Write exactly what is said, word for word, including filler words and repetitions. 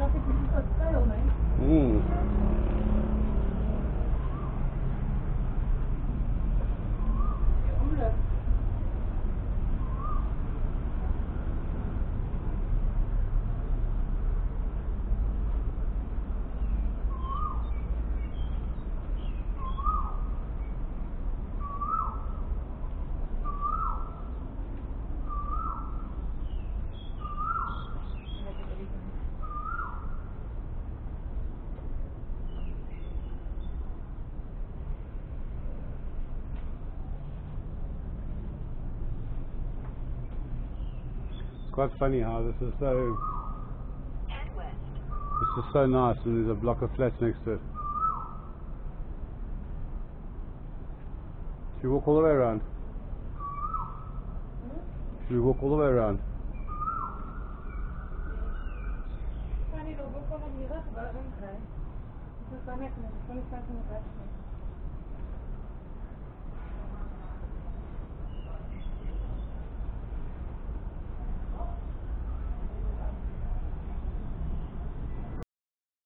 Mm. It's quite funny how this is so this is so nice and there's a block of flats next to it. Should we walk all the way around? Should we walk all the way around? Funny, logo, como mira, vai, vai. Isso está me